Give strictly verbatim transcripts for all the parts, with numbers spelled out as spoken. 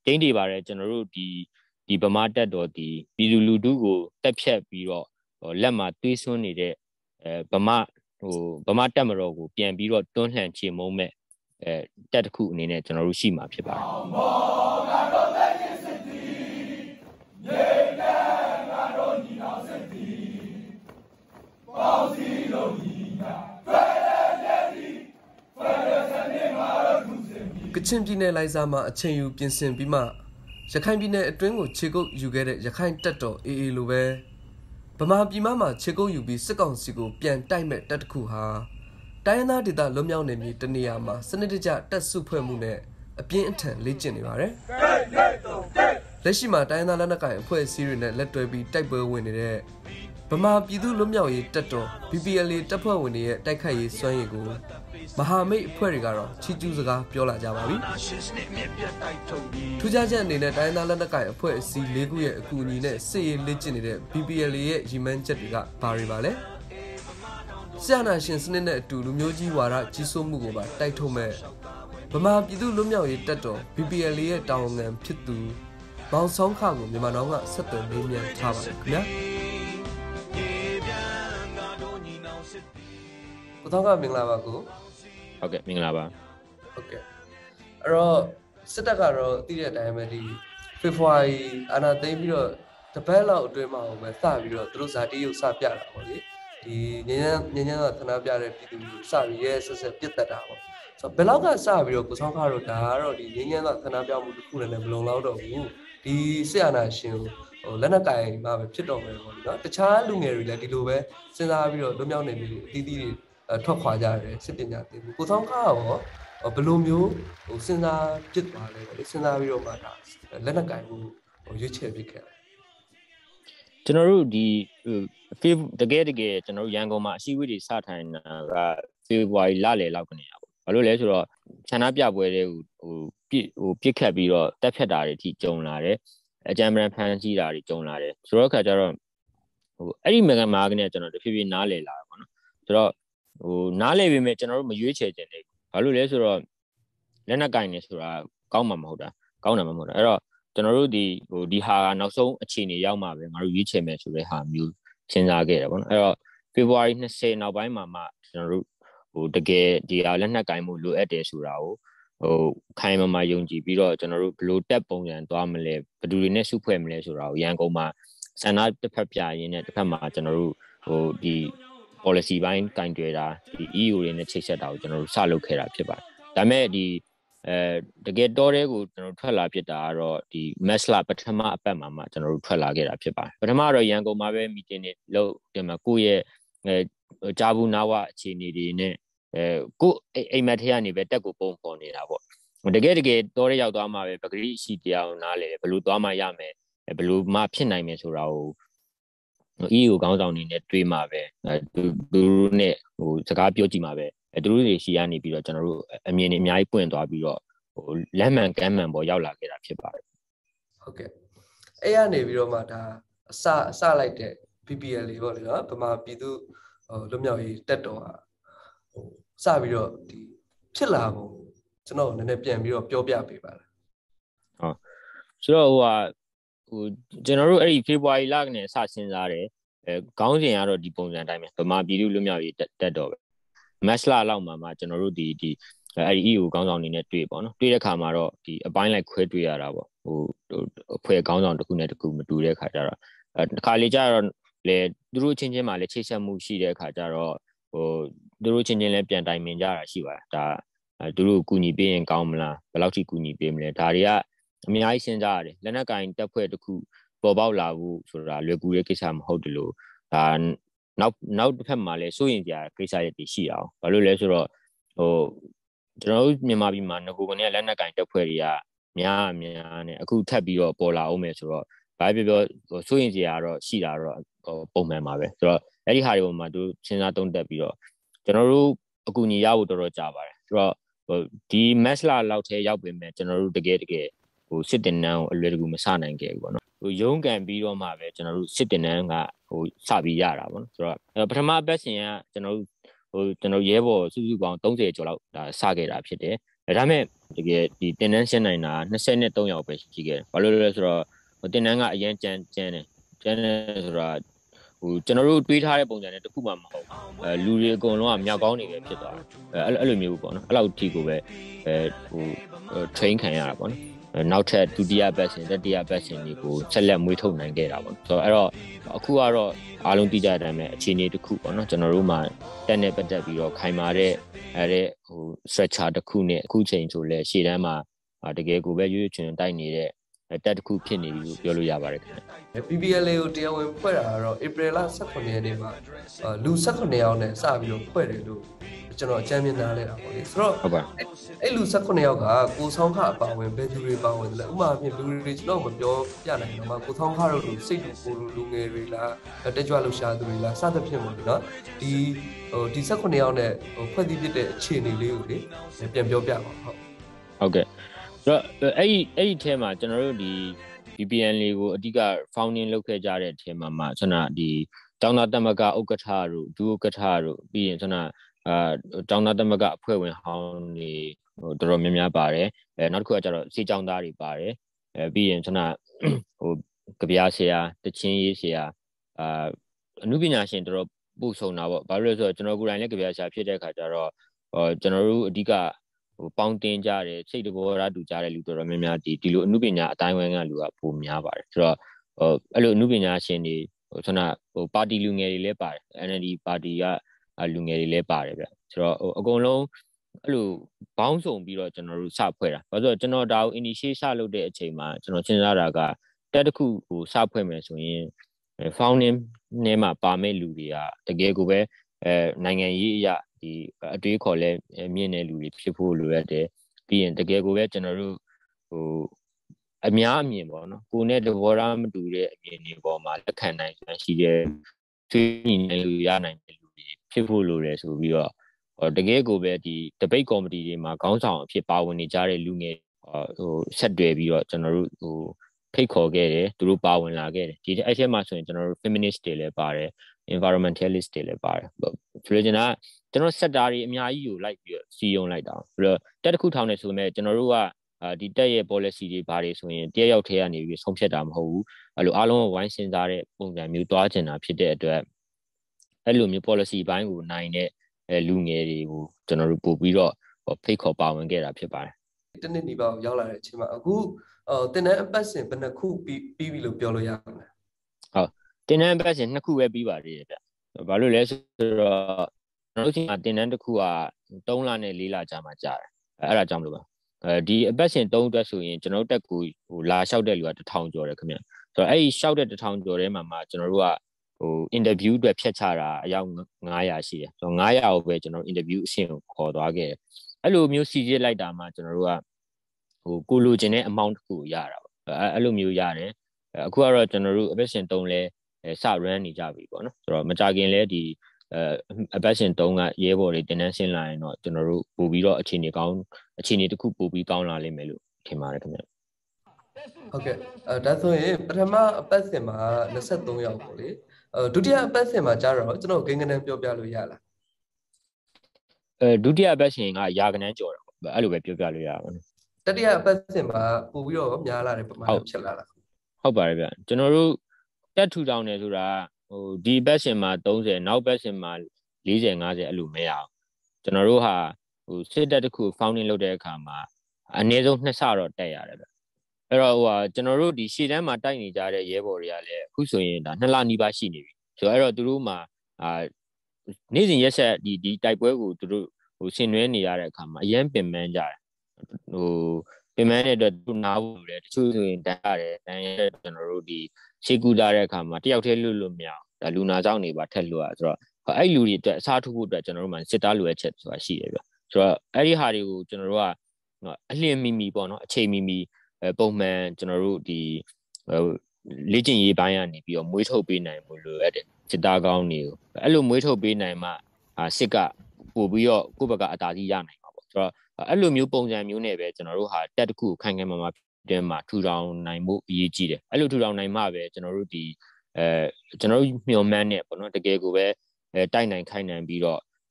ကျင်းတည်ပါတယ်ကျွန်တော်တို့ဒီဒီဗမာတက်တော်ဒီပြည်သူလူထုကိုတက်ဖြတ်ပြီးတော့လက်မှာသွေးစွန်းနေတဲ့အဲဗမာဟိုဗမာတက်မတော်ကိုပြန်ပြီးတော့တွန်းလှန်ချေမှုန်းမဲ့အဲတက်တစ်ခုအနေနဲ့ကျွန်တော်တို့ရှိမှာဖြစ်ပါတယ်ကချင်ပြည်နယ်လိုင်ဇာမှာအချိန်ယူပြင်ဆင်ပြီးမှရခိုင်ပြည်နယ်အတွင်းကိုခြေကုပ်ယူခဲ့တဲ့ရခိုင်တပ်တော် အေအေ လိုပဲဗမာပြည်မှာခြေကုပ်ယူပြီးစစ်ကောင်စီကိုပြန်တိုက်မဲ့တပ်တစ်ခုဟာတိုင်းရင်းသားဒေသလွတ်မြောက်နေပြီတနေရာမှာစနစ်တကျတပ်စုဖွဲ့မှုနဲ့အပြင်းအထန်လေ့ကျင့်နေပါတယ်လက်ရှိမှာတိုင်းရင်းသားလက်နက်ကိုင်အဖွဲ့အစည်းတွေနဲ့လက်တွဲပြီးတိုက်ပွဲဝင်နေတဲ့ဗမာပြည်သူလွတ်မြောက်ရေးတပ်တော် ဘီ ပီ အယ် အေ တပ်ဖွဲ့ဝင်တွေရဲ့တိုက်ခိုက်ရေးစွမ်းရည်ကိုမဟာမိတ်အဖွဲ့တွေကတော့ချီကျူးစကားပြောလာကြပါပြီထူးခြားချက်အနေနဲ့တိုင်းသားလက်နက်ကိုင်အဖွဲ့အစည်း၄ခုရဲ့အကူအညီနဲ့စစ်ရေးလေ့ကျင့်နေတဲ့ ဘီ ပီ အယ် အေ ရဲ့ရည်မှန်းချက်တွေကဘာတွေပါလဲဆရာနာရှင်စနစ်နဲ့အတူလူမျိုးကြီးဝါဒကြီးစိုးမှုကိုပါတိုက်ထုတ်မဲ့ဗမာပြည်သူလွတ်မြောက်ရေးတပ်တော် ဘီ ပီ အယ် အေ ရဲ့တာဝန်ခံဖြစ်သူမောင်ဆောင်ခကိုမြန်မာနောင်ကဆက်သွယ်မေးမြန်းထားပါတယ်ခင်ဗျာကိုတောင်းကမင်္ဂလာပါကိုဟုတ်ကဲ့မင်္ဂလာပါဟုတ်ကဲ့အဲ့တော့စစ်တပ်ကတော့သိတဲ့အတိုင်းပဲဒီဖေဖော်ဝါရီအာဏာသိမ်းပြီးတော့တပတ်လောက်အတွင်းမှာပဲစပြီးတော့သူတို့ဇာတိရုပ်စပြတာပေါ့လေဒီငញ្ញမ်းငញ្ញမ်းကသနာပြတဲ့ပြည်သူလူစပြီးရဲဆက်ဆက်ပြစ်တက်တာပေါ့ဆိုတော့ဘယ်လောက်ကစပြီးတော့ကိုဆောင်ခါတော့ဒါကတော့ဒီငញ្ញမ်းကသနာပြမှုတစ်ခုလည်းမလုံလောက်တော့ဘူးဒီစစ်အာဏာရှင်ဟိုလက်နက်ကင်မှာပဲဖြစ်တော့မယ်ပေါ့နော်တခြားလူငယ်တွေလည်းဒီလိုပဲစဉ်းစားပြီးတော့လွတ်မြောက်နေပြီအသီးသီးတွေထွက်ခွာကြတယ်စစ်ပညာသင်မှုကိုဆောင်ခါရောဘယ်လိုမျိုးဟိုစဉ်းစားဖြစ်သွားလဲလေစဉ်းစားပြီးတော့မှဒါလက်နက်ကင်မှုဟိုရွေးချယ်ဖြစ်ခဲ့ကျွန်တော်တို့ဒီဖေတကယ်တကယ်ကျွန်တော်တို့ရန်ကုန်မှာအစည်းအဝေးတွေစထိုင်တာကဖေဖော်ဝါရီလလယ်လောက်ကနေရပါဘာလို့လဲဆိုတော့ခြံနာပြပွဲတွေကိုဟိုပြစ်ဟိုပြစ်ခတ်ပြီးတော့တက်ဖြတ်တာတွေအထိကြုံလာတယ်အကြမ်းပန်ဖန်ဆီးတာတွေကြုံလာတယ်ဆိုတော့အခါကျတော့ဟိုအဲ့ဒီမဂမာကနေကျွန်တော်တဖြည်းဖြည်းနားလည်လာတာပေါ့နော်ဆိုတော့ဟိုနားလည်ပေမဲ့ကျွန်တော်တို့မရွေးချယ်ခြင်းလေဘာလို့လဲဆိုတော့လက်နက်ကင်နေဆိုတာကောင်းမှာမဟုတ်တာကောင်းတယ်မဟုတ်တာအဲ့တော့ကျွန်တော်တို့ဒီဟိုဒီဟာကနောက်ဆုံးအခြေအနေရောက်မှာပဲငါတို့ရွေးချယ်မယ်ဆိုတဲ့ဟာမျိုးစဉ်းစားခဲ့တယ်ပေါ့နော်အဲ့တော့ဖေဖော်ဝါရီ၂၀နောက်ပိုင်းမှာမှကျွန်တော်တို့ဟိုတကယ်ဒီဟာလက်နက်ကင်မှုလိုအပ်တယ်ဆိုတာကိုဟိုခိုင်မာမာယုံကြည်ပြီးတော့ကျွန်တော်တို့ဘယ်လိုတက်ပုံစံသွားမလဲဘယ်သူတွေနဲ့စုဖွဲ့မလဲဆိုတာကိုရန်ကုန်မှာဆန္ဒတစ်ဖက်ပြရင်းနဲ့တစ်ဖက်မှာကျွန်တော်တို့ဟိုဒီ policy ဘိုင်းကင်တွယ်တာဒီ E U တွေနဲ့ချိတ်ဆက်တာကိုကျွန်တော်တို့စလုပ်ခဲ့တာဖြစ်ပါတယ်ဒါပေမဲ့ဒီအဲတကယ်တော့တဲ့ကိုကျွန်တော်ထွက်လာဖြစ်တာကတော့ဒီ Mesla ပထမအပတ်မှာမှကျွန်တော်တို့ထွက်လာခဲ့တာဖြစ်ပါတယ်ပထမတော့ရန်ကုန်မှာပဲ meeting တွေလုပ်တယ်မှာကိုယ့်ရဲ့အဲဂျာဘူးနာဝအခြေအနေတွေနဲ့အဲကိုအိမ်မက်ထဲကနေပဲတက်ကိုပုံပေါ်နေတာပေါ့တကယ်တကယ်တော့တဲ့ရောက်သွားမှာပဲပဂရိရှိတရားကိုနားလေဘယ်လိုသွားမှရမယ်ဘယ်လိုမှဖြစ်နိုင်မယ်ဆိုတာကိုE U ခေါင်းဆောင်နေနဲ့တွေ့မှာပဲသူတို့နဲ့ဟိုစကားပြောကြည့်မှာပဲသူတို့တွေရှိရနေပြီးတော့ကျွန်တော်တို့အမြင်တွေအများကြီးပွင့်သွားပြီးတော့ဟိုလက်မှန်ကမ်းမှန်ပေါ်ရောက်လာခဲ့တာဖြစ်ပါတယ်ဟုတ်ကဲ့အဲ့ရနေပြီးတော့မှဒါအစအစလိုက်တဲ့ ဘီ ပီ အယ် အေ ပေါ့လေနော်ဗမာပြည်သူဟိုလွတ်မြောက်ရေးတက်တော်ဟာဟိုစပြီးတော့ဒီဖြစ်လာပုံကျွန်တော်နည်းနည်းပြန်ပြီးတော့ပြောပြပေးပါလားဟုတ်ဆိုတော့ဟိုဟာဟိုကျွန်တော်တို့အဲ့ဒီဖေဖော်ဝါရီလကနေစစဉ်းစားတယ်အဲခေါင်းစဉ်ကတော့ဒီပုံစံအတိုင်းပဲဗမာပြည်သူလွတ်မြောက်ရေးတက်တော်ပဲမက်စလာလောက်မှာမှကျွန်တော်တို့ဒီဒီအဲ့ဒီ E U ခေါင်းဆောင်နေနဲ့တွေ့ပေါ့နော်တွေ့တဲ့ခါမှာတော့ဒီအပိုင်းလိုက်ခွဲတွေ့ရတာပေါ့ဟိုအဖွဲ့ခေါင်းဆောင်တစ်ခုနဲ့တစ်ခုမတူတဲ့ခါကျတော့အဲတစ်ခါလေကျတော့လေသူတို့ချင်းချင်းမှလည်းချိတ်ဆက်မှုရှိတဲ့ခါကျတော့ဟိုသူတို့ချင်းချင်းလည်းပြန်တိုင်ပင်ကြတာရှိပါတယ်ဒါသူတို့ကူညီပေးရင်ကောင်းမလားဘယ်လောက်ထိကူညီပေးမလဲဒါတွေကအများကြီးစဉ်းစားရတယ်လက်နက်ကင်တပ်ဖွဲ့တစ်ခုပေါ်ပေါက်လာဖို့ဆိုတာလွယ်ကူတဲ့ကိစ္စမဟုတ်တယ်လို့ဒါနောက်နောက်တစ်ဖက်မှာလည်းစိုးရင်ကြကိစ္စရပ်တွေရှိအောင်ဘာလို့လဲဆိုတော့ဟိုကျွန်တော်တို့မြန်မာပြည်မှာငကိုကနေလက်နက်ကင်တပ်ဖွဲ့တွေကများများနဲ့အခုထပ်ပြီးတော့ပေါ်လာအောင်မယ်ဆိုတော့ဘာပြောပြောစိုးရင်ကြကတော့ရှိတာတော့ပုံမှန်ပါပဲဆိုတော့အဲ့ဒီဟာတွေပေါ်မှာသူစဉ်းစားသုံးသပ်ပြီးတော့ကျွန်တော်တို့အကူအညီရဖို့တော်တော်ကြာပါတယ်ဆိုတော့ဟိုဒီ Mesla လောက်ထဲရောက်ပေမဲ့ကျွန်တော်တို့တကယ်တကယ်ဟိုစစ်တင်နန်းကိုအလွယ်တကူမစနိုင်ခဲ့ဘူးပေါ့နော်ဟိုရုံးကန်ပြီးတော့မှပဲကျွန်တော်တို့စစ်တင်နန်းကဟိုစပြီးရတာပေါ့နော်ဆိုတော့ပထမအပတ်စဉ်ကကျွန်တော်တို့ဟိုကျွန်တော်ရဲဘော်စုစုပေါင်း၃၀ကျော်လောက်ဒါစခဲ့တာဖြစ်တယ်ဒါပေမဲ့တကယ်ဒီတင်နန်းရှင်းနိုင်တာနှစ်နဲ့သုံးယောက်ပဲရှိခဲ့တယ်ဘာလို့လဲဆိုတော့တင်နန်းကအရင်ကြမ်းကြမ်းတယ်ကြမ်းတယ်ဆိုတာဟိုကျွန်တော်တို့တွေးထားတဲ့ပုံစံနဲ့တခုမှမဟုတ်အဲလူတွေအကုန်လုံးကမြောက်ကောင်းနေပဲဖြစ်သွားတယ်အဲအဲ့လိုမျိုးပေါ့နော်အဲ့လောက်ထိကိုပဲအဲဟို train ခံရတာပေါ့နော်နောက်ထပ်ဒုတိယဘက်ဆင်တတိယဘက်ဆင်တွေကိုဆက်လက်မွေးထုတ်နိုင်ခဲ့တာပေါ့ဆိုတော့အဲ့တော့အခုကတော့အားလုံးသိကြတဲ့အတိုင်းပဲအခြေအနေတစ်ခုပေါ့နော်ကျွန်တော်တို့မှာတက်နေပတ်သက်ပြီးတော့ခိုင်မာတဲ့အဲ့ဒီဟို structure တစ်ခုနဲ့အခုချိန်ဆိုလဲရှေ့တန်းမှာတကယ်ကိုပဲရွရွချွင်တိုက်နေတဲ့တက်တစ်ခုဖြစ်နေပြီလို့ပြောလို့ရပါတယ်ခင်ဗျ P P L A ကိုတရားဝင်ဖွဲ့တာကတော့ April လ十九ရက်နေ့မှာလူ十九ယောက်နဲ့စပြီးတော့ဖွဲ့တယ်လို့ကျွန်တော်အကြမ်းမြင်သားလဲတာပေါ့လေဆိုတော့ဟုတ်ပါအဲ့လူ十九ယောက်ကကိုဆောင်ခအပါဝင်ဘယ်သူတွေပါဝင်လဲဥပမာအဖြစ်လူတွေကျွန်တော်မပြောပြနိုင်ဘူးနော်ကိုဆောင်ခတို့လူစိတ်တူကိုလူလူငယ်တွေလားတက်ကြွလှရှာသူတွေလားစသဖြင့်ပေါ့နော်ဒီဟိုဒီ十九ယောက်နဲ့ဟိုဖွဲ့စည်းဖြစ်တဲ့အခြေအနေလေးကိုလေပြန်ပြောပြပါဟုတ်ဟုတ်ကဲ့ဆိုတော့အဲ့ဒီအဲ့ဒီအထဲမှာကျွန်တော်တို့ဒီ B P N လေးကိုအဓိက founding လုပ်ခဲ့ကြတဲ့အထဲမှာမှကျွန်တော်ဒီတောင်သာတမကဥက္ကဋ္ဌတို့ဒုဥက္ကဋ္ဌတို့ပြီးရင်ကျွန်တော်အာတောင်သာတမကအဖွဲ့ဝင်ဟောင်းတွေဟိုတော်တော်များများပါတယ်အဲနောက်တစ်ခုကကျတော့စီကျောင်းသားတွေပါတယ်အဲပြီးရင်ကျွန်တော်ဟိုကြပြားဆရာတချင်းရေးဆရာအာအမှုပညာရှင်တော်တော်ပို့ဆောင်တာပေါ့ဘာလို့လဲဆိုတော့ကျွန်တော်ကိုယ်တိုင်လည်းကြပြားဆရာဖြစ်တဲ့အခါကျတော့ဟိုကျွန်တော်တို့အဓိကဟိုပေါင်းတင်ကြတယ်စိတ်တဘောရတူကြတဲ့လူတော်တော်များများဒီဒီလိုအမှုပညာအတိုင်းဝိုင်းကလူကပိုများပါတယ်ဆိုတော့ဟိုအဲ့လိုအမှုပညာရှင်တွေဟိုကျွန်တော်ဟိုပါတီလူငယ်တွေလည်းပါတယ် N L D ပါတီကလူငယ်တွေလည်းပါတယ်ဗျဆိုတော့ဟိုအကုန်လုံးအဲ့လိုဘောင်းဆောင်ပြီးတော့ကျွန်တော်တို့စဖွဲ့တာဘာလို့ဆိုတော့ကျွန်တော်ဒါကို initiate စလုပ်တဲ့အချိန်မှာကျွန်တော်စဉ်းစားတာကတက်တစ်ခုဟိုစဖွဲ့မယ်ဆိုရင် founding နဲ့မှာပါမဲ့လူတွေကတကယ်ကိုပဲအဲနိုင်ငံရေးအရာဒီအတွေးခေါ်လဲမြင့်တဲ့လူတွေဖြစ်ဖို့လိုရတယ်ပြီးရင်တကယ်ကိုပဲကျွန်တော်တို့ဟိုအများအမြင်ပေါ့နော်ကိုယ်နဲ့သဘောထားမတူတဲ့အမြင်တွေပေါ်မှာလက်ခံနိုင်စွမ်းရှိတဲ့သွေးညီနေလူရနိုင်တဲ့လူတွေဖြစ်ဖို့လိုတယ်ဆိုပြီးတော့တကယ်ကိုပဲဒီ debate committee တွေမှာခေါင်းဆောင်အဖြစ်ပါဝင်နေကြတဲ့လူငယ်ဟိုဆက်တွယ်ပြီးတော့ကျွန်တော်တို့ဟိုဖိတ်ခေါ်ခဲ့တယ်သူတို့ပါဝင်လာခဲ့တယ်ဒီအဲ့ထဲမှာဆိုရင်ကျွန်တော်တို့ feminist တွေလည်းပါတယ် environmentalist တွေလည်းပါတယ်ဆိုတော့ကျွန်တော်ကျွန်တော် sector တွေအများကြီးကိုလိုက်ပြီးတော့စီယုံလိုက်တာပြီးတော့တက်တစ်ခုထောင်နေဆိုပေမဲ့ကျွန်တော်တို့ကဒီတက်ရဲ့ policy တွေဘာတွေဆိုရင်တရရောက်ထဲကနေပြီးဆုံးဖြတ်တာမဟုတ်ဘူးအဲ့လိုအားလုံးဝိုင်းစင်စားတဲ့ပုံစံမျိုးတွားချင်တာဖြစ်တဲ့အတွက်အဲ့လိုမျိုး policy ဘိုင်းကိုနိုင်တဲ့လူငယ်တွေကိုကျွန်တော်တို့ပို့ပြီးတော့ဖိတ်ခေါ်ပါဝင်ခဲ့တာဖြစ်ပါတယ်တနည်းနီးပါးရောက်လာတဲ့အချိန်မှာအခုတင်တဲ့အပတ်စဉ်ဘယ်နှခုပြီးပြီးပြီလို့ပြောလို့ရမလဲဟုတ်တင်တဲ့အပတ်စဉ်နှစ်ခုပဲပြီးပါသေးတယ်ဗျဘာလို့လဲဆိုတော့ကျွန်တော်တို့ချိန်မှာတင်တန်းတစ်ခုကသုံးလနဲ့လေးလကြာမှကြာတယ်အဲ့ဒါကြောင့်မလို့ပါအဲဒီအပတ်စဉ်သုံးအတွက်ဆိုရင်ကျွန်တော်တို့တက်ကူဟိုလာလျှောက်တဲ့လူကတစ်ထောင်ကျော်တယ်ခင်ဗျဆိုတော့အဲ့ဒီလျှောက်တဲ့တစ်ထောင်ကျော်ထဲမှာမှကျွန်တော်တို့ကဟို interview အတွက်ဖြတ်ချတာအယောက်ငါးရာရှိတယ်ဆိုတော့ငါးရာကိုပဲကျွန်တော် interview အဆင့်ကိုခေါ်သွားခဲ့တယ်အဲ့လိုမျိုးစီစစ်လိုက်တာမှကျွန်တော်တို့ကဟိုကိုလိုချင်တဲ့ amount တစ်ခုရတာပေါ့အဲ့လိုမျိုးရတယ်အခုကတော့ကျွန်တော်တို့အပတ်စဉ်သုံးလဲစ run နေကြပြီပေါ့နော်ဆိုတော့မကြခင်လဲဒီအဲအပတ်စဉ်သုံးကရဲဘော်တွေတင်တန်းဆင်းလာရင်တော့ကျွန်တော်တို့ပို့ပြီးတော့အခြေအနေကောင်းအခြေအနေတစ်ခုပို့ပြီးကောင်းလာလိမ့်မယ်လို့ထင်ပါတယ်ခင်ဗျဟုတ်ကဲ့အဲဒါဆိုရင်ပထမအပတ်စဉ်မှာยี่สิบสามယောက်ပေါ့လေအဲဒုတိယအပတ်စဉ်မှာကျတော့ကျွန်တော်ဂိမ်းကနန်းပြောပြလို့ရလားအဲဒုတိယအပတ်စဉ်ကရာကနန်းကျော်တယ်ပေါ့အဲ့လိုပဲပြောပြလို့ရပါမယ်တတိယအပတ်စဉ်မှာပို့ပြီးတော့များလာတယ်ပမာဏဖြစ်လာလားဟုတ်ပါတယ်ဗျကျွန်တော်တို့တက်ထူထောင်နေဆိုတာဟိုဒီဘက်ရှင်မှာသုံးဆယ်နောက်ဘက်ရှင်မှာလေးဆယ်ငါးဆယ်အဲ့လိုမရအောင်ကျွန်တော်တို့ဟာဟိုစစ်တက်တစ်ခု founding လုပ်တဲ့အခါမှာအနည်းဆုံးနှစ်ဆတော့တက်ရတယ်ဗျအဲ့တော့ဟိုဟာကျွန်တော်တို့ဒီရှေ့တန်းမှာတိုက်နေကြတဲ့ရဲဘော်တွေကလည်းအခုဆိုရင်ဒါနှစ်လနီးပါးရှိနေပြီဆိုတော့အဲ့တော့သူတို့မှာအာနေ့စဉ်ရက်ဆက်ဒီဒီတိုက်ပွဲကိုသူတို့ဟိုဆင်နွှဲနေရတဲ့အခါမှာအရင်ပင်ပန်းကြတယ်ဟိုပင်ပန်းတဲ့အတွက်သူနားဖို့လေတချို့ဆိုရင်တန်းရတယ်တန်းရတဲ့ကျွန်တော်တို့ဒီရှေ့ကူတာတဲ့အခါမှာတယောက်တည်းလွတ်လို့မရအောင်ဒါလူနာကြောင့်နေပါထက်လွတ်ရဆိုတော့အဲ့လူတွေအတွက်အစားထိုးဖို့အတွက်ကျွန်တော်တို့မှစစ်သားလိုအပ်ချက်ဆိုတာရှိတယ်ဗျဆိုတော့အဲ့ဒီဟာတွေကိုကျွန်တော်တို့ကအလင်းမီမီပေါ့နော်အချိန်မီမီပုံမှန်ကျွန်တော်တို့ဒီလေ့ကျင့်ရေးပိုင်းကနေပြီးတော့မွေးထုတ်ပေးနိုင်မှုလိုအပ်တယ်စစ်သားကောင်းတွေကိုအဲ့လိုမွေးထုတ်ပေးနိုင်မှစစ်ကပို့ပြီးတော့ကိုယ့်ဘက်ကအသာစီးရနိုင်မှာပေါ့ဆိုတော့အဲ့လိုမျိုးပုံစံမျိုးနဲ့ပဲကျွန်တော်တို့ဟာတက်တစ်ခုခိုင်ခိုင်မာမာတဲ့မှာထူထောင်နိုင်မှုအရေးကြီးတယ်အဲ့လိုထူထောင်နိုင်မှပဲကျွန်တော်တို့ဒီအဲကျွန်တော်တို့မျှော်မှန်းနေပေါ့နော်တကယ်ကိုပဲအဲတိုက်နိုင်ခိုင်နိုင်ပြီးတော့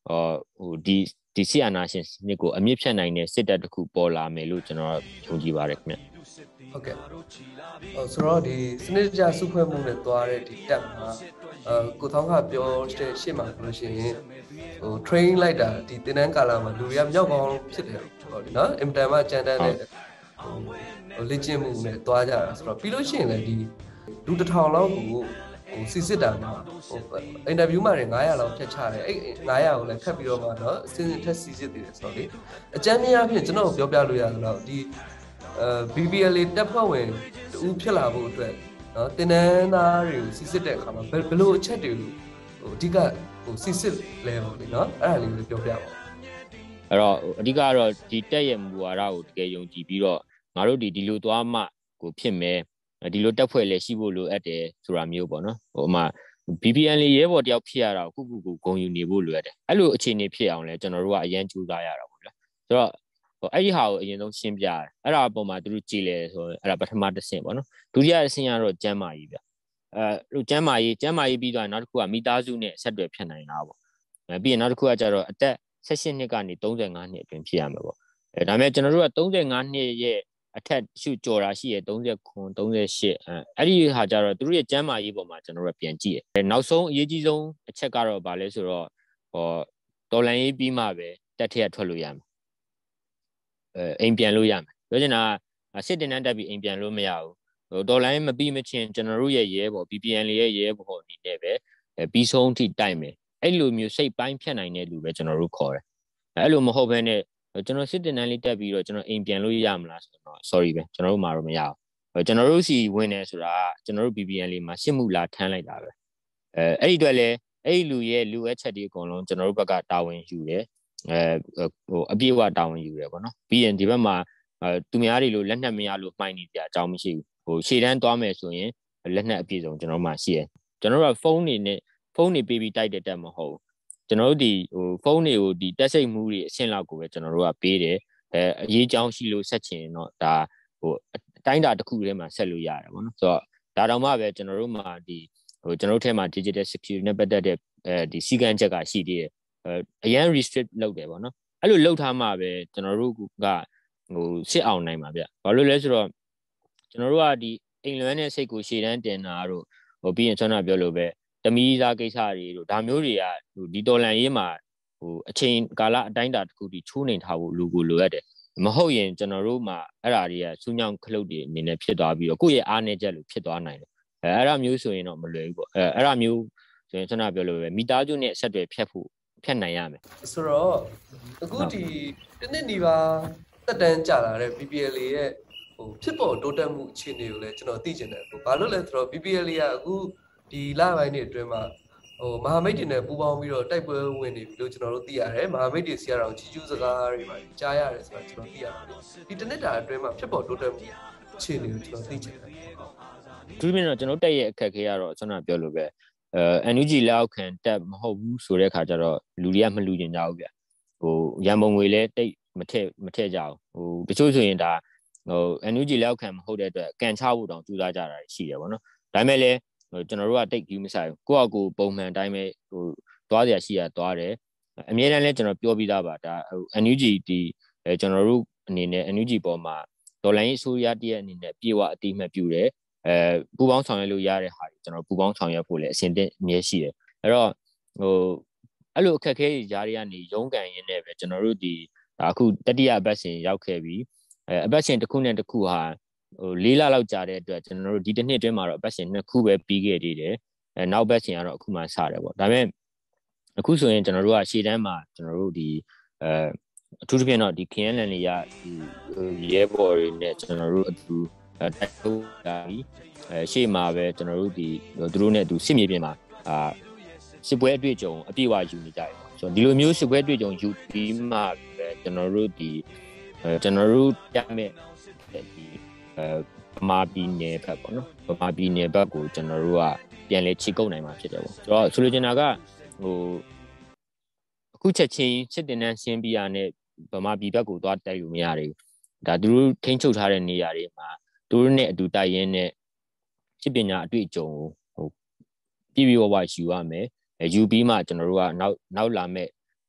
အော်ဟိုဒီဒီဆီယနာရှင်စနစ်ကိုအမြင့်ဖြတ်နိုင်တဲ့စစ်တပ်တစ်ခုပေါ်လာမယ်လို့ကျွန်တော်ယုံကြည်ပါတယ်ခင်ဗျဟုတ်ကဲ့ဟိုဆိုတော့ဒီစနစ်တကျစုဖွဲ့မှုနဲ့သွားတဲ့ဒီတက်မှာအဲကိုထောင်းကပြောတဲ့ရှေ့မှာဆိုလို့ရှိရင်ဟို train လိုက်တာဒီသင်တန်းကာလမှာလူတွေကမြောက်ကောင်းဖြစ်တယ်ဟုတ်တယ်နော်အင်တန်မှကြမ်းတမ်းတဲ့ဟိုလေ့ကျင့်မှုနဲ့သွားကြတာဆိုတော့ပြီးလို့ရှိရင်လည်းဒီလူတစ်ထောင်လောက်ကိုဟိုစီစစ်တာမှာဟိုအင်တာဗျူးမှာငါးရာလောက်ဖြတ်ချတယ်အဲ့ငါးရာကိုလည်းဖတ်ပြီးတော့မှတော့အစင်းစင်းထက်စီစစ်သေးတယ်ဆိုတော့လေအကြမ်းမြင်အဖြစ်ကျွန်တော်ပြောပြလို့ရသလောက်ဒီအဲ B B L တက်ဖွဲ့ဝင်တူဖြစ်လာဖို့အတွက်နော်တင်နန်းသားတွေကိုစီစစ်တဲ့အခါမှာဘယ်လိုအချက်တွေကိုဟိုအဓိကဟိုစီစစ်လဲပေါ့လေနော်အဲ့ဒါလေးကိုပြောပြပါဦးအဲ့တော့အဓိကကတော့ဒီတက်ရဲ့မူဝါဒကိုတကယ်ယုံကြည်ပြီးတော့ငါတို့ဒီဒီလိုသွားမှကိုဖြစ်မယ်ဒီလိုတက်ဖွဲ့လဲရှိဖို့လိုအပ်တယ်ဆိုတာမျိုးပေါ့နော်ဟိုမှာ B B L ရဲဘော်တယောက်ဖြစ်ရတာကိုခုခုကိုဂုံယူနေဖို့လိုအပ်တယ်အဲ့လိုအခြေအနေဖြစ်အောင်လဲကျွန်တော်တို့ကအရန်ကြိုးစားရတာပေါ့ဗျာဆိုတော့ဟိုအဲ့ဒီဟာကိုအရင်ဆုံးရှင်းပြရတယ်အဲ့ဒါအပေါ်မှာသူတို့ကြည်လဲဆိုအဲ့ဒါပထမတစ်ဆင့်ပေါ့နော်ဒုတိယတစ်ဆင့်ကတော့ကျမ်းမာရေးဗျအဲဟိုကျမ်းမာရေးကျမ်းမာရေးပြီးတော့နောက်တစ်ခုကမိသားစုနဲ့ဆက်တွယ်ဖြစ်နိုင်တာပေါ့အဲပြီးရင်နောက်တစ်ခုကကျတော့အသက်၁၈နှစ်ကနေ၃၅နှစ်အတွင်းဖြစ်ရမှာပေါ့အဲဒါပေမဲ့ကျွန်တော်တို့က၃၅နှစ်ရဲ့အထက်ရှုကြော်တာရှိရ၃၉ ၃၈အဲအဲ့ဒီဟာကျတော့သူတို့ရဲ့ကျမ်းမာရေးပေါ်မှာကျွန်တော်တို့ပြန်ကြည့်ရနောက်ဆုံးအရေးကြီးဆုံးအချက်ကတော့ဗာလဲဆိုတော့ဟောတော်လန်ရေးပြီးမှပဲတက်ထက်ထွက်လို့ရမှာအဲအိမ်ပြန်လို့ရမယ်ပြောချင်တာစစ်တင်တန်းတက်ပြီးအိမ်ပြန်လို့မရဘူးဟိုဒေါ်လာမပြီးမချင်းကျွန်တော်တို့ရဲ့ရဲဘော် B P N ရဲ့ရဲဘော်အနေနဲ့ပဲပြီးဆုံးထိတိုက်မယ်အဲ့လိုမျိုးစိတ်ပိုင်းဖြတ်နိုင်တဲ့လူပဲကျွန်တော်တို့ခေါ်တယ်အဲ့လိုမဟုတ်ဘဲနဲ့ကျွန်တော်စစ်တင်တန်းလေးတက်ပြီးတော့ကျွန်တော်အိမ်ပြန်လို့ရမလားဆိုတော့ sorry ပဲကျွန်တော်တို့မှာတော့မရဘူးကျွန်တော်တို့စီဝင်နေဆိုတာကျွန်တော်တို့ B P N လေးမှာရှစ်မှုလာထမ်းလိုက်တာပဲအဲအဲ့ဒီအတွက်လဲအဲ့ဒီလူရဲ့လူအချက်တွေအကုန်လုံးကျွန်တော်တို့ဘက်ကတာဝန်ယူတယ်အဲဟိုအပြည့်အဝတာဝန်ယူတယ်ပေါ့နော်ပြီးရင်ဒီဘက်မှာအဲသူများတွေလို့လက်နက်မရလို့မှိုင်းနေကြအကြောင်းမရှိဘူးဟိုရှေ့တန်းသွားမယ်ဆိုရင်လက်နက်အပြည့်စုံကျွန်တော်မှရှိရကျွန်တော်တို့ကဖုန်းတွေနဲ့ဖုန်းတွေပေးပြီးတိုက်တဲ့တက်မဟုတ်ဘူးကျွန်တော်တို့ဒီဟိုဖုန်းတွေကိုဒီတက်စိတ်မှုတွေအဆင့်လောက်ကိုပဲကျွန်တော်တို့ကပေးတယ်အဲအရေးကြောင်းရှိလို့ဆက်ချင်တော့ဒါဟိုအတိုင်းတာတစ်ခုထဲမှာဆက်လို့ရတယ်ပေါ့နော်ဆိုတော့ဒါတောင်မှပဲကျွန်တော်တို့မှဒီဟိုကျွန်တော်တို့ထဲမှာ digital security နဲ့ပတ်သက်တဲ့အဲဒီစီကံချက်ကရှိသေးတယ်အဲအရန် restrict လုပ်တယ်ပေါ့နော်အဲ့လိုလုပ်ထားမှပဲကျွန်တော်တို့ကဟိုစစ်အောင်နိုင်မှာဗျဘာလို့လဲဆိုတော့ကျွန်တော်တို့ကဒီအိမ်လွမ်းတဲ့စိတ်ကိုရှေ့တန်းတင်တာတို့ဟိုပြီးရင်ကျွန်တော်ပြောလို့ပဲတမီးစားကိစ္စတွေတို့ဒါမျိုးတွေကဟိုဒီတော်လန်ရေးမှာဟိုအချိန်ကာလအတိုင်းအတာတစ်ခုတည်းချိုးနေထားဖို့လူကိုလိုအပ်တယ်မဟုတ်ရင်ကျွန်တော်တို့မှာအဲ့ဓာတွေကစူးညောင်းခလုတ်တွေအနေနဲ့ဖြစ်သွားပြီးတော့ကိုယ့်ရဲ့အားနည်းချက်လို့ဖြစ်သွားနိုင်တယ်အဲအဲ့ဒါမျိုးဆိုရင်တော့မလွယ်ဘူးပေါ့အဲအဲ့ဒါမျိုးဆိုရင်ကျွန်တော်ပြောလို့ပဲမိသားစုနဲ့ဆက်သွယ်ဖြတ်ဖို့ဖြတ်နိုင်ရမယ်ဆိုတော့အခုဒီတစ်နှစ်နီးပါးတက်တန်းကြာလာတဲ့ B P L ရဲ့ဟိုဖြစ်ပေါ်တိုးတက်မှုအခြေအနေကိုလည်းကျွန်တော်သိချင်တယ်ဟိုဘာလို့လဲဆိုတော့ B P L ကအခုဒီလပိုင်းတွေအတွင်းမှာဟိုမဟာမိတ်တွေနဲ့ပူးပေါင်းပြီးတော့တိုက်ပွဲဝင်နေပြီလို့ကျွန်တော်တို့သိရတယ်မဟာမိတ်တွေစီကတော့ကြီးကျူးစကားတွေပါကြားရတယ်ဆိုတော့ကျွန်တော်သိရတယ်ဒီတစ်နှစ်တာအတွင်းမှာဖြစ်ပေါ်တိုးတက်မှုအခြေအနေကိုကျွန်တော်သိချင်တယ်သူမြင်တော့ကျွန်တော်တက်ရဲ့အခက်အခဲကတော့ကျွန်တော်ပြောလို့ပဲအဲ N U G လောက်ခံတက်မဟုတ်ဘူးဆိုတဲ့ခါကျတော့လူတွေကမလူကျင်ကြဘူးဗျဟိုရန်ပုံငွေလဲတိတ်မထည့်မထည့်ကြအောင်ဟိုတချို့ဆိုရင်ဒါဟို N U G လောက်ခံမဟုတ်တဲ့အတွက်ကန်ချဖို့တောင်ကြိုးစားကြတာရှိတယ်ဗောနော်ဒါပေမဲ့လည်းဟိုကျွန်တော်တို့ကတိတ်ကြီးမဆိုင်ဘူးကိုယ့်အကူပုံမှန်အတိုင်းပဲဟိုသွားရရှိရသွားတယ်အမြဲတမ်းလဲကျွန်တော်ပြောပြီးသားပါဒါဟို N U G ဒီအဲကျွန်တော်တို့အနေနဲ့ N U G ပေါ်မှာဒေါ်လာရင်းအစိုးရတရက်အနေနဲ့ပြေဝအတိအမှတ်ပြုတယ်အဲပူပေါင်းဆောင်ရွက်လို့ရတဲ့ဟာကျွန်တော်ပူပေါင်းဆောင်ရွက်ဖို့လည်းအစဉ်သင့်အမြဲရှိတယ်အဲ့တော့ဟိုအဲ့လိုအခက်အခဲတွေကြားတွေကနေရုန်းကန်ရင်းနဲ့ပဲကျွန်တော်တို့ဒီအခုတတိယအပတ်စဉ်ရောက်ခဲ့ပြီးအဲအပတ်စဉ်တစ်ခုနဲ့တစ်ခုဟာဟိုလေးလလောက်ကြာတဲ့အတွက်ကျွန်တော်တို့ဒီတစ်နှစ်အတွင်းမှာတော့အပတ်စဉ်နှစ်ခုပဲပြီးခဲ့သေးတယ်အဲနောက်ပတ်စဉ်ကတော့အခုမှစတယ်ပေါ့ဒါပေမဲ့အခုဆိုရင်ကျွန်တော်တို့ကရှေ့တန်းမှာကျွန်တော်တို့ဒီအဲအထူးသဖြင့်တော့ဒီ K N L တွေကဒီရဲဘော်တွေနဲ့ကျွန်တော်တို့အတူတိုက်ထုတ်လာပြီးအဲရှေ့မှာပဲကျွန်တော်တို့ဒီသူတို့နဲ့အတူစစ်မြေပြင်မှာအာစစ်ပွဲအတွေ့အကြုံအပြည့်အဝယူနေကြတယ်ဆိုတော့ဒီလိုမျိုးစစ်ပွဲအတွေ့အကြုံယူပြီးမှပဲကျွန်တော်တို့ဒီအဲကျွန်တော်တို့ရမယ်ဒီအဲဗမာပြည်နယ်ဘက်ပေါ့နော်ဗမာပြည်နယ်ဘက်ကိုကျွန်တော်တို့ကပြန်လဲချီကုတ်နိုင်မှာဖြစ်တယ်ပေါ့ဆိုတော့ဆိုလိုချင်တာကဟိုအခုချက်ချင်းစစ်တင်တန်းရှင်းပြရတဲ့ဗမာပြည်ဘက်ကိုသွားတိုက်လို့မရဘူးဒါသူတို့ထိန်းချုပ်ထားတဲ့နေရာတွေမှာသူတို့နဲ့အတူတိုက်ရင်းနဲ့စစ်ပညာအတွေ့အကြုံကိုဟိုပြည်ပြည်ဝဝယူရမယ်ယူပြီးမှကျွန်တော်တို့ကနောက်နောက်လာမဲ့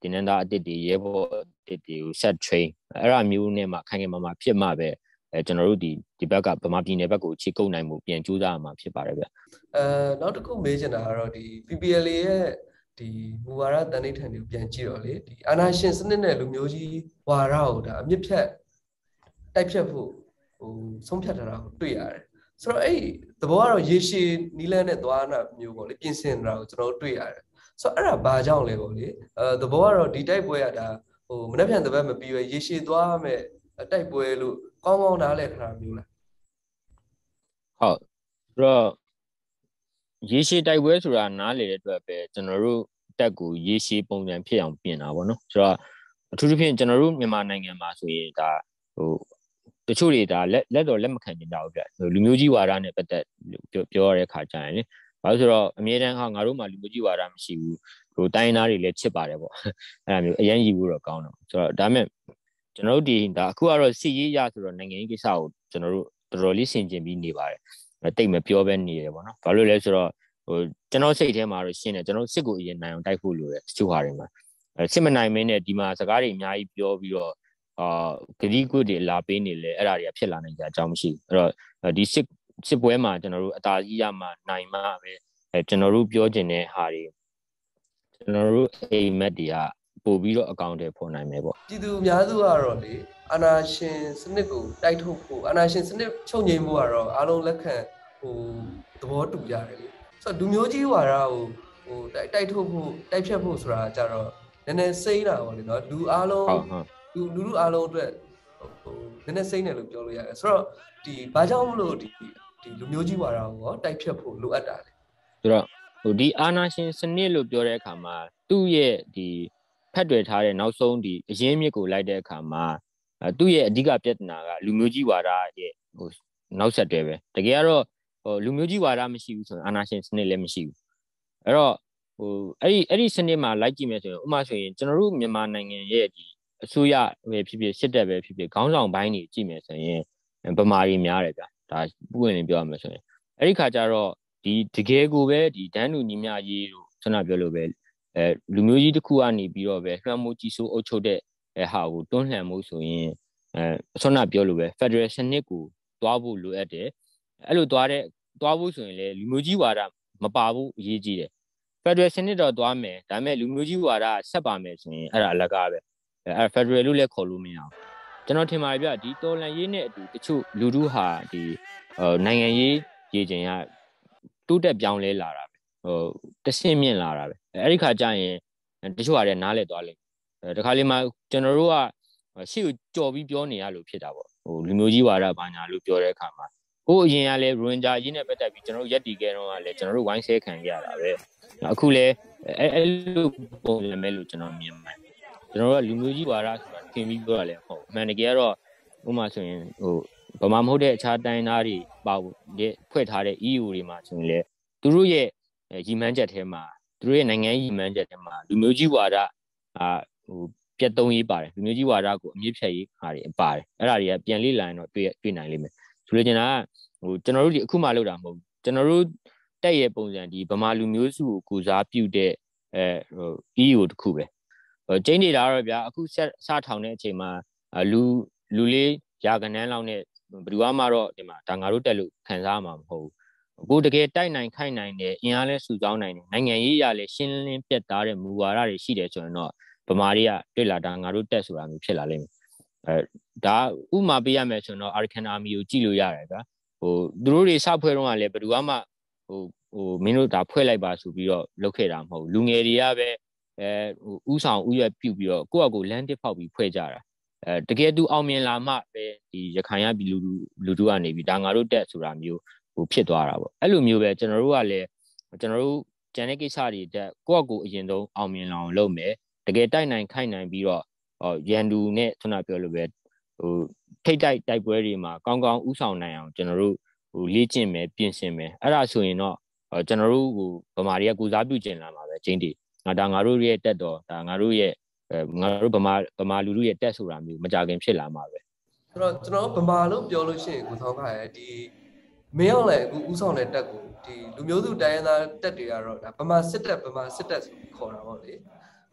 တင်နန်းသားအတစ်တွေရဲဘော်အတစ်တွေကို set train အဲ့ဒါမျိုးနဲ့မှခိုင်ခိုင်မာမာဖြစ်မှပဲအဲကျွန်တော်တို့ဒီဒီဘက်ကဗမာပြည်နယ်ဘက်ကိုခြေကုပ်နိုင်မှုပြန်ကြိုးစားရမှာဖြစ်ပါတယ်ဗျအဲနောက်တစ်ခုမေးချင်တာကတော့ဒီ P P L A ရဲ့ဒီမူဝါဒတန်ဋိဌာန်တွေကိုပြန်ကြည့်တော့လေဒီအာဏာရှင်စနစ်နဲ့လူမျိုးကြီးဝါဒကိုဒါအမြင့်ဖြတ်တိုက်ဖြတ်ဖို့ဟိုဆုံးဖြတ်ထားတာကိုတွေ့ရတယ်ဆိုတော့အဲ့သဘောကတော့ရေရှည်နီးလန်းနဲ့သွားတာမျိုးပေါ့လေပြင်ဆင်တာကိုကျွန်တော်တို့တွေ့ရတယ်ဆိုတော့အဲ့ဒါဘာကြောင့်လဲပေါ့လေအဲသဘောကတော့ဒီတိုက်ပွဲကဒါဟိုမနှက်ဖြန်တပတ်မပြီးပဲရေရှည်သွားရမယ်တိုက်ပွဲလို့ကောင်းကောင်းနားလည်ခါမျိုးလားဟုတ်ဆိုတော့ရေရှည်တိုက်ပွဲဆိုတာနားလည်တဲ့အတွက်ပဲကျွန်တော်တို့တက်ကိုရေရှည်ပုံစံဖြစ်အောင်ပြင်တာပေါ့နော်ဆိုတော့အထူးသဖြင့်ကျွန်တော်တို့မြန်မာနိုင်ငံမှာဆိုရင်ဒါဟိုတချို့တွေဒါလက်လက်တော်လက်မခံကြကြဘူးဗျလူမျိုးကြီးဝါဒနဲ့ပတ်သက်ပြောပြောရတဲ့ခါကျရင်လေဘာလို့ဆိုတော့အမြဲတမ်းဟာငါတို့မှာလူမျိုးကြီးဝါဒမရှိဘူးဟိုတိုင်းသားတွေလည်းချစ်ပါတယ်ပေါ့အဲ့ဒါမျိုးအရင်ယူလို့တော့ကောင်းတော့ဆိုတော့ဒါမဲ့ကျွန်တော်တို့ဒီဒါအခုကတော့စီရေးရဆိုတော့နိုင်ငံရေးကိစ္စကိုကျွန်တော်တို့တော်တော်လေးဆင်ခြင်ပြီးနေပါတယ်တိတ်မပြောပဲနေတယ်ပေါ့နော်ဘာလို့လဲဆိုတော့ဟိုကျွန်တော်စိတ်ထဲမှာတော့ရှင်းတယ်ကျွန်တော်စစ်ကိုအရင်နိုင်အောင်တိုက်ဖို့လိုတယ်တချို့ဟာတွေမှာစစ်မနိုင်မင်းနဲ့ဒီမှာစကားတွေအများကြီးပြောပြီးတော့အာဂရီကုတ်တွေလာပေးနေလေအဲ့ဒါတွေကဖြစ်လာနိုင်ကြအကြောင်းမရှိဘူးအဲ့တော့ဒီစစ်စစ်ပွဲမှာကျွန်တော်တို့အသာကြီးရမှနိုင်မှပဲအဲကျွန်တော်တို့ပြောချင်တဲ့ဟာတွေကျွန်တော်တို့အိမ်မက်တွေကပို့ပြီးတော့အကောင့်တွေဖော်နိုင်မယ်ပေါ့ပြည်သူအများစုကတော့လေအာဏာရှင်စနစ်ကိုတိုက်ထုတ်ဖို့အာဏာရှင်စနစ်ချုပ်ငြိမ်းဖို့ကတော့အားလုံးလက်ခံဟိုသဘောတူကြတယ်လေဆိုတော့လူမျိုးကြီးဝါဒကိုဟိုတိုက်တိုက်ထုတ်ဖို့တိုက်ဖြတ်ဖို့ဆိုတာကြတော့နည်းနည်းစိမ့်တာပေါ့လေနော်လူအားလုံးလူလူလူအားလုံးအတွက်ဟိုနည်းနည်းစိမ့်တယ်လို့ပြောလို့ရတယ်ဆိုတော့ဒီဘာကြောင့်မလို့ဒီဒီလူမျိုးကြီးဝါဒကိုရောတိုက်ဖြတ်ဖို့လိုအပ်တာလဲဆိုတော့ဟိုဒီအာဏာရှင်စနစ်လို့ပြောတဲ့အခါမှာသူ့ရဲ့ဒီဖက်တွယ်ထားတဲ့နောက်ဆုံးဒီအရင်းမြစ်ကိုလိုက်တဲ့အခါမှာသူ့ရဲ့အဓိကပြဿနာကလူမျိုးကြီးဝါဒရဲ့ဟိုနောက်ဆက်တွဲပဲတကယ်ကတော့ဟိုလူမျိုးကြီးဝါဒမရှိဘူးဆိုရင်အာဏာရှင်စနစ်လည်းမရှိဘူးအဲ့တော့ဟိုအဲ့ဒီအဲ့ဒီစနစ်မှာလိုက်ကြည့်မယ်ဆိုရင်ဥပမာဆိုရင်ကျွန်တော်တို့မြန်မာနိုင်ငံရဲ့ဒီအစိုးရပဲဖြစ်ဖြစ်စစ်တပ်ပဲဖြစ်ဖြစ်ခေါင်းဆောင်ပိုင်းတွေကြည့်မယ်ဆိုရင်ဗမာတွေများတယ်ဗျာဒါပွင့်လင်းပြောရမယ်ဆိုရင်အဲ့ဒီခါကျတော့ဒီတကယ်ကိုပဲဒီဒန်းတူညီမျှရေးတို့ဆန္ဒပြောလို့ပဲအဲလူမျိုးကြီးတစ်ခုကနေပြီးတော့ပဲလွှမ်းမိုးကြီးစိုးအုပ်ချုပ်တဲ့အဲဟာကိုတွန်းလှန်မှုဆိုရင်အဲဆန္ဒပြောလို့ပဲ Federal စနစ်ကိုတွားဖို့လိုအပ်တယ်အဲ့လိုတွားတဲ့တွားဖို့ဆိုရင်လေလူမျိုးကြီးဝါဒမပါဘူးအရေးကြီးတယ် Federal စနစ်တော့တွားမယ်ဒါပေမဲ့လူမျိုးကြီးဝါဒဆက်ပါမယ်ဆိုရင်အဲ့ဒါအလကားပဲအဲ Federal လို့လည်းခေါ်လို့မရအောင်ကျွန်တော်ထင်ပါတယ်ဗျဒီတော်လန်ရေးနဲ့အတူတချို့လူထုဟာဒီနိုင်ငံရေးရေချင်ရတိုးတက်ပြောင်းလဲလာတာပဲဟိုတဆင့်မြင့်လာတာပဲအဲ့ဒီခါကျရင်တချို့ဟာတွေနားလဲသွားလိမ့်မယ်တခါလေးမှကျွန်တော်တို့ကရှေ့ကိုကြော်ပြီးပြောနေရလို့ဖြစ်တာပေါ့ဟိုလူမျိုးကြီးဝါဒဘာညာလို့ပြောတဲ့အခါမှာဟိုအရင်ကလည်းရိုဟင်ဂျာရေးနဲ့ပတ်သက်ပြီးကျွန်တော်တို့ရက်တီခဲ့တော့ကလည်းကျွန်တော်တို့ဝိုင်းဆဲခံကြရတာပဲအခုလည်းအဲအဲ့လိုပုံစံပဲလို့ကျွန်တော်မြင်ပါတယ်ကျွန်တော်တို့ကလူမျိုးကြီးဝါဒဆိုတာသင်ပြီးပြောတာလည်းဟုတ်အမှန်တကယ်ကတော့ဥပမာဆိုရင်ဟိုဗမာမဟုတ်တဲ့အခြားတိုင်းသားတွေပေါ့ဖွဲ့ထားတဲ့ E U တွေမှာဆိုရင်လေသူတို့ရဲ့ရည်မှန်းချက်ထဲမှာသူတို့ရဲ့နိုင်ငံရည်မှန်းချက်ထဲမှာလူမျိုးကြီးဝါဒအာဟိုပြတ်သုံးရေးပါတယ်လူမျိုးကြီးဝါဒကိုအမြင့်ဖြတ်ရေးဟာတွေပါတယ်အဲ့ဒါတွေကပြန်လေ့လာရင်တော့တွေ့တွေ့နိုင်လိမ့်မယ်ဆိုလိုချင်တာကဟိုကျွန်တော်တို့ဒီအခုမှလောက်တာမဟုတ်ဘူးကျွန်တော်တို့တက်ရဲ့ပုံစံဒီဗမာလူမျိုးစုကိုကုစားပြုတဲ့အဲဟို E U တခုပဲဟိုကျင်းနေတာတော့ဗျာအခုဆက်စထောင်တဲ့အချိန်မှာလူလူလေးရာကနန်းလောက်နဲ့ဘယ်သူမှတော့ဒီမှာဒါငါတို့တက်လို့ခံစားမှာမဟုတ်ဘူးကိုတကယ်တိုက်နိုင်ခိုက်နိုင်တယ်အင်အားလဲစုဆောင်းနိုင်တယ်နိုင်ငံရေးရလဲရှင်းလင်းပြတ်သားတဲ့မူဝါဒတွေရှိတယ်ဆိုရင်တော့ဗမာတွေကတွေ့လာတာငါတို့တက်ဆိုတာမျိုးဖြစ်လာလိမ့်မယ်အဲဒါဥမာပေးရမယ်ဆိုတော့ Arkan Army ကိုကြည့်လို့ရတယ်ဗျာဟိုသူတို့တွေစဖွဲ့တော့ကလည်းဘယ်သူမှဟိုဟိုမင်းတို့ဒါဖွဲ့လိုက်ပါဆိုပြီးတော့လုပ်ခဲ့တာမဟုတ်လူငယ်တွေကပဲအဲဟိုဥဆောင်ဥရွက်ပြုတ်ပြီးတော့ကိုယ့်အကူလမ်းတစ်ဖောက်ပြီးဖွဲ့ကြတာအဲတကယ်သူအောင်မြင်လာမှပဲဒီရခိုင်ရပြည်လူလူလူတို့ကနေပြီးဒါငါတို့တက်ဆိုတာမျိုးဟိုဖြစ်သွားတာပေါ့အဲ့လိုမျိုးပဲကျွန်တော်တို့ကလည်းကျွန်တော်တို့ကျန်တဲ့ကိစ္စတွေတက်ကိုယ့်အကူအရင်ဆုံးအောင်မြင်လာအောင်လုပ်မယ်တကယ်တိုက်နိုင်ခိုက်နိုင်ပြီးတော့ဟောရန်သူနဲ့ခုနပြောလို့ပဲဟိုထိတ်တိုက်တိုက်ပွဲတွေမှာကောင်းကောင်းဥဆောင်နိုင်အောင်ကျွန်တော်တို့ဟိုလေ့ကျင့်မယ်ပြင်ဆင်မယ်အဲ့ဒါဆိုရင်တော့ကျွန်တော်တို့ဟိုဗမာတွေကကုစားပြုကျင်လာမှာပဲချင်းတီငါဒါငါတို့ရဲ့တက်တော့ဒါငါတို့ရဲ့အဲငါတို့ဗမာဗမာလူလူရဲ့တက်ဆိုတာမျိုးမကြခင်ဖြစ်လာမှာပဲဆိုတော့ကျွန်တော်ဗမာလို့ပြောလို့ရှိရင်ကိုသောင်းခါရဲ့ဒီမင်းအောင်လည်းအခုဥဆောင်တဲ့တက်ကိုဒီလူမျိုးစုတိုင်းရင်းသားတက်တွေကတော့ဒါဗမာစစ်တပ်ဗမာစစ်တပ်ဆိုခေါ်တာပေါ့လေ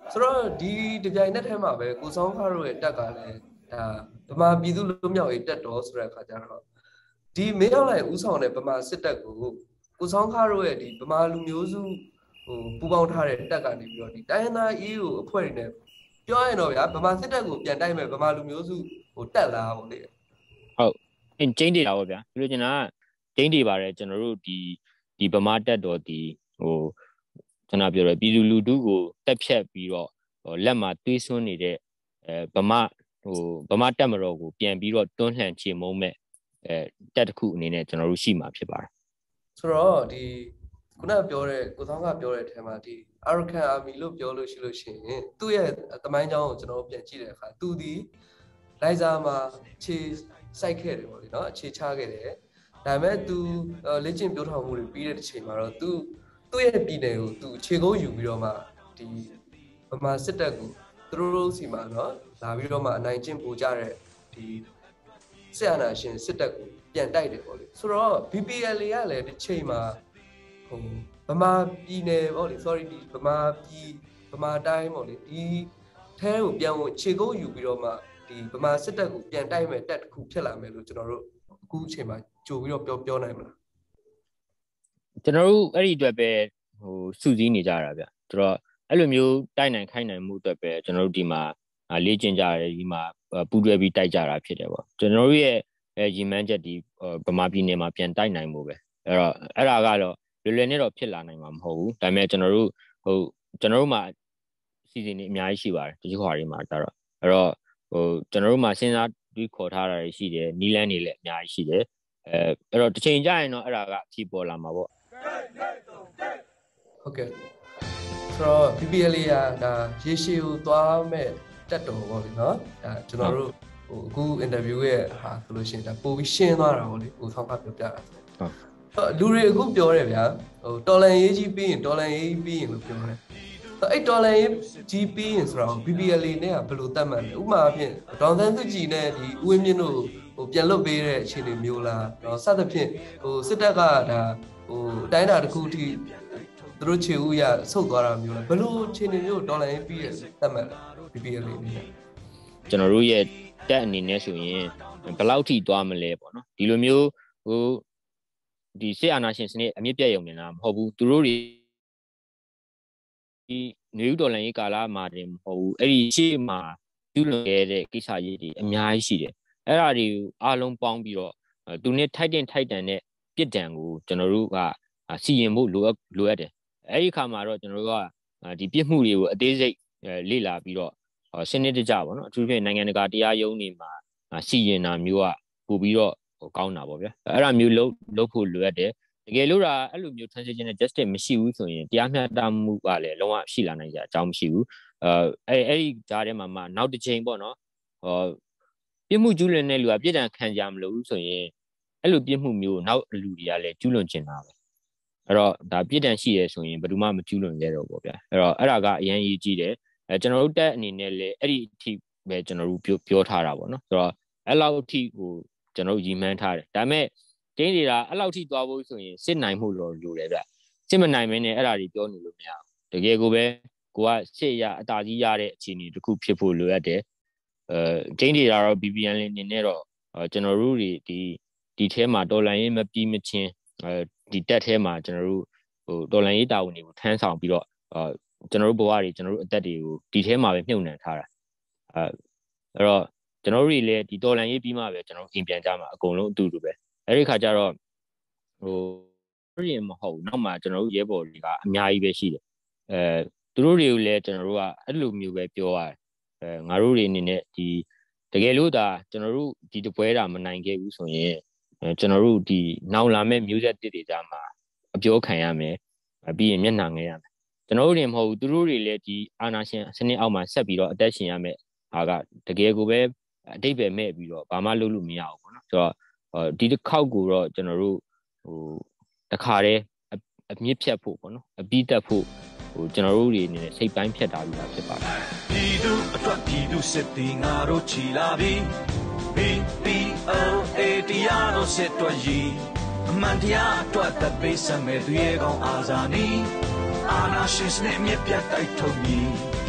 ဆိုတော့ဒီဒီပြိုင်နက်ထဲမှာပဲကိုဆောင်ခါတို့ရဲ့တက်ကလည်းဒါဗမာပြည်သူလူမျိုးရေးတက်တော်ဆိုတဲ့အခါကျတော့ဒီမင်းအောင်လှိုင်ဦးဆောင်တဲ့ဗမာစစ်တပ်ကိုကိုဆောင်ခါတို့ရဲ့ဒီဗမာလူမျိုးစုဟိုပူပေါင်းထားတဲ့တက်ကနေပြီးတော့ဒီတိုင်းရင်းသားအေးကိုအဖွဲ့တွေနဲ့ပြောရရင်တော့ဗျာဗမာစစ်တပ်ကိုပြန်တိုက်မဲ့ဗမာလူမျိုးစုဟိုတက်လာပေါ့လေဟုတ်အင်းကျင်းနေတာပေါ့ဗျာဒီလိုချင်တာကျင်းနေပါတယ်ကျွန်တော်တို့ဒီဒီဗမာတက်တော်ဒီဟိုကျွန်တော်ပြောရပြည်သူလူထုကိုတက်ဖြတ်ပြီးတော့လက်မှာတွေးဆွန်းနေတဲ့အဲဗမာဟိုဗမာတက်မတော်ကိုပြန်ပြီးတော့တွန်းလှန်ချေမုံမဲ့အဲတက်တစ်ခုအနေနဲ့ကျွန်တော်တို့ရှိမှာဖြစ်ပါတယ်ဆိုတော့ဒီခုနပြောတဲ့ကိုဆောင်ကပြောတဲ့အထက်မှာဒီ Arakan Army လို့ပြောလို့ရှိလို့ရှိရင်သူ့ရဲ့သမိုင်းကြောင်းကိုကျွန်တော်ပြန်ကြည့်တဲ့အခါသူဒီလိုက်စာမှာခြေစိုက်ခဲ့တယ်ပေါ့လေနော်အခြေချခဲ့တယ်ဒါပေမဲ့သူလက်ကျင့်ပြောထောင်မှုတွေပြီးတဲ့ချိန်မှာတော့သူသူ့ရဲ့ပြည်နယ်ကိုသူခြေကုပ်ယူပြီးတော့မှဒီဗမာစစ်တပ်ကိုသူတို့စီမှာနော်လာပြီးတော့မှအနိုင်ကျင့်ပို့ကြတဲ့ဒီစစ်အာဏာရှင်စစ်တပ်ကိုပြန်တိုက်တယ်ပေါ့လေဆိုတော့ B P L A ကလည်းဒီချိန်မှာဟိုဗမာပြည်နယ်ပေါ့လေ sorry ဒီဗမာပြည်ဗမာတိုင်းပေါ့လေဒီထဲကိုပြန်ဝင်ခြေကုပ်ယူပြီးတော့မှဒီဗမာစစ်တပ်ကိုပြန်တိုက်မဲ့တပ်တစ်ခုဖြစ်လာမယ်လို့ကျွန်တော်တို့အခုအချိန်မှာကြိုပြီးတော့ပြောပြောနိုင်မလားကျွန်တော်တို့အဲ့ဒီအတွက်ပဲဟိုစုစည်းနေကြတာဗျဆိုတော့အဲ့လိုမျိုးတိုက်နိုင်ခိုင်းနိုင်မှုအတွက်ပဲကျွန်တော်တို့ဒီမှာလေ့ကျင့်ကြရတယ်ဒီမှာပူးတွဲပြီးတိုက်ကြတာဖြစ်တယ်ပေါ့ကျွန်တော်တို့ရဲ့ရည်မှန်းချက်ဒီဗမာပြည်နယ်မှာပြန်တိုက်နိုင်မှုပဲအဲ့တော့အဲ့ဒါကတော့လွယ်လွယ်နဲ့တော့ဖြစ်လာနိုင်မှာမဟုတ်ဘူးဒါပေမဲ့ကျွန်တော်တို့ဟိုကျွန်တော်တို့မှာစီစဉ်နေအများကြီးရှိပါတယ်ဒီခွာတွေမှာဒါတော့အဲ့တော့ဟိုကျွန်တော်တို့မှာစဉ်းစားပြီးခေါ်ထားတာရှိတယ်နီလန်းတွေလည်းအများကြီးရှိတယ်အဲအဲ့တော့တစ်ချိန်ကြာရင်တော့အဲ့ဒါကအဖြစ်ပေါ်လာမှာပေါ့ဟုတ်ကဲ့ဆိုတော့ B P L A ကဒါရေရှည်ကိုသွားမဲ့တက်တော်ပေါ့လေနော်ဒါကျွန်တော်တို့ဟိုအခု interview ရဲ့ဟာဆိုလို့ရှိရင်ဒါပိုပြီးရှင်းသွားတာပေါ့လေဟိုဆောင်းကပြောပြတာဟုတ်လူတွေအခုပြောတယ်ဗျာဟိုတော်လန်ရေးကြီးပြီးရင်တော်လန်ရေးပြီးရင်လို့ပြောတယ်အဲ့တော်လန်ရေးကြီးပြီးရင်ဆိုတော့ B P L A နဲ့ကဘယ်လိုတတ်မှတ်လဲဥပမာအဖြစ်ဒေါန်ဆန်းစုကြည်နဲ့ဒီဦးဝင်းမြင့်တို့ဟိုပြန်လွတ်ပေးတဲ့အခြေအနေမျိုးလားတော့စသဖြင့်ဟိုစစ်တပ်ကဒါဟိုအတိုင်းအတာတစ်ခုထိသူတို့ခြေဦးရဆုတ်သွားတာမျိုးလားဘယ်လိုအခြေအနေမျိုးဒေါ်လာရေးပြီးရတတ်မှတ်လဲ B P L A အနေနဲ့ကျွန်တော်တို့ရဲ့တက်အနေနဲ့ဆိုရင်ဘယ်လောက်ထိသွားမလဲပေါ့နော်ဒီလိုမျိုးဟိုဒီစစ်အာဏာရှင်စနစ်အမြင့်ပြတ်ရုံနဲ့လားမဟုတ်ဘူးသူတို့တွေဒီနေဦးဒေါ်လာရေးကာလမှာတင်မဟုတ်ဘူးအဲ့ဒီရှေ့မှာပြုလုပ်ခဲ့တဲ့ကိစ္စကြီးတွေအများကြီးရှိတယ်အဲ့ဒါတွေအားလုံးပေါင်းပြီးတော့သူနဲ့ထိုက်တင်ထိုက်တန်တဲ့ပြစ်ဒဏ်ကိုကျွန်တော်တို့ကစီရင်ဖို့လိုအပ်လိုအပ်တယ်အဲ့ဒီခါမှာတော့ကျွန်တော်တို့ကဒီပြစ်မှုတွေကိုအသေးစိတ်လေ့လာပြီးတော့စနစ်တကျပေါ့နော်အထူးဖြင့်နိုင်ငံတကာတရားရုံးတွေမှာစီရင်တာမျိုးကပို့ပြီးတော့ကောင်းတာပေါ့ဗျာအဲ့ဒါမျိုးလုပ်လုပ်ဖို့လိုအပ်တယ်တကယ်လို့ဒါအဲ့လိုမျိုး transition နဲ့ justice မရှိဘူးဆိုရင်တရားမျှတမှုကလည်းလုံးဝရှိလာနိုင်ကြအကြောင်းမရှိဘူးအဲအဲ့အဲ့ဒီဂျားထဲမှာမှနောက်တစ်ချိန်ပေါ့နော်ဟောပြစ်မှုကျူးလွန်တဲ့လူကပြစ်ဒဏ်ခံကြမလို့ဆိုရင်အဲ့လိုပြစ်မှုမျိုးနောက်လူတွေကလည်းကျူးလွန်ကျင်တာပဲအဲ့တော့ဒါပြစ်ဒဏ်ရှိရဲဆိုရင်ဘယ်သူမှမကျူးလွန်ခဲ့တော့ပေါ့ဗျာအဲ့တော့အဲ့ဒါကအရင်ရေးကြည့်တယ်အဲကျွန်တော်တို့တက်အနေနဲ့လည်းအဲ့ဒီအထိပဲကျွန်တော်တို့ပြောပြောထားတာပေါ့နော်ဆိုတော့အဲ့လောက်အထိဟိုကျွန်တော်တို့ရည်မှန်းထားတယ်ဒါပေမဲ့ကျင်းနေတာအဲ့လောက်ထိသွားဖို့ဆိုရင်စစ်နိုင်မှုတော့လိုတယ်ဗျစစ်မနိုင်မင်းနဲ့အဲ့ဒါတွေပြောနေလို့မရဘူးတကယ်ကိုပဲကိုကစစ်ရအတားကြီးရတဲ့အခြေအနေတစ်ခုဖြစ်ဖို့လိုအပ်တယ်အဲကျင်းနေတာတော့ B P N လေးနေနဲ့တော့ကျွန်တော်တို့တွေဒီဒီထဲမှာတော်လန်ရေးမပြီးမချင်းအဲဒီတက်ထဲမှာကျွန်တော်တို့ဟိုတော်လန်ရေးတာဝန်တွေကိုထမ်းဆောင်ပြီးတော့အဲကျွန်တော်တို့ဘဝတွေကျွန်တော်တို့အသက်တွေကိုဒီထဲမှာပဲမြှုပ်နှံထားတာအဲအဲ့တော့ကျွန်တော်တို့တွေလည်းဒီတော်လန်ရေးပြီးမှပဲကျွန်တော်တို့အိမ်ပြန်ကြမှာအကုန်လုံးအတူတူပဲအဲ့ဒီခါကျတော့ဟိုရင်မဟုတ်နောက်မှကျွန်တော်တို့ရဲဘော်တွေကအများကြီးပဲရှိတယ်အဲသူတို့တွေကိုလည်းကျွန်တော်တို့ကအဲ့လိုမျိုးပဲပြောရတယ်အဲငါတို့တွေအနေနဲ့ဒီတကယ်လို့ဒါကျွန်တော်တို့ဒီတပွဲတာမနိုင်ခဲ့ဘူးဆိုရင်ကျွန်တော်တို့ဒီနောင်လာမဲ့မျိုးဆက်တစ်တွေကြားမှာအပြောခံရမယ်ပြီးရင်မျက်နှာငဲရမယ်ကျွန်တော်တို့တွေမဟုတ်ဘူးသူတို့တွေလည်းဒီအာဏာရှင်စနစ်အောက်မှာဆက်ပြီးတော့အသက်ရှင်ရမယ်ဟာကတကယ်ကိုပဲအတိတ်ပဲမဲ့ပြီးတော့ဘာမှလုပ်လို့မရဘူးပေါ့နော်ဆိုတော့ဒီတစ်ခေါက်ကိုတော့ကျွန်တော်တို့ဟိုတခါတည်းအမြင့်ဖြတ်ဖို့ပေါ့နော်အပြီးတက်ဖို့ဟိုကျွန်တော်တို့တွေအနေနဲ့စိတ်ပိုင်းဖြတ်ထားပြီးသားဖြစ်ပါတယ်ပြည်သူအတွက်ပြည်သူစစ်တီငါတို့ချီလာပြီ B P O A တရားတော်စစ်တော်ကြီးအမှန်တရားအတွက်သက်ပေးစမဲ့သူရဲ့ကောင်းအာဇာနည်အာနာရှင်စနစ်မြတ်ပြတ်တိုက်ထုတ်ပြီး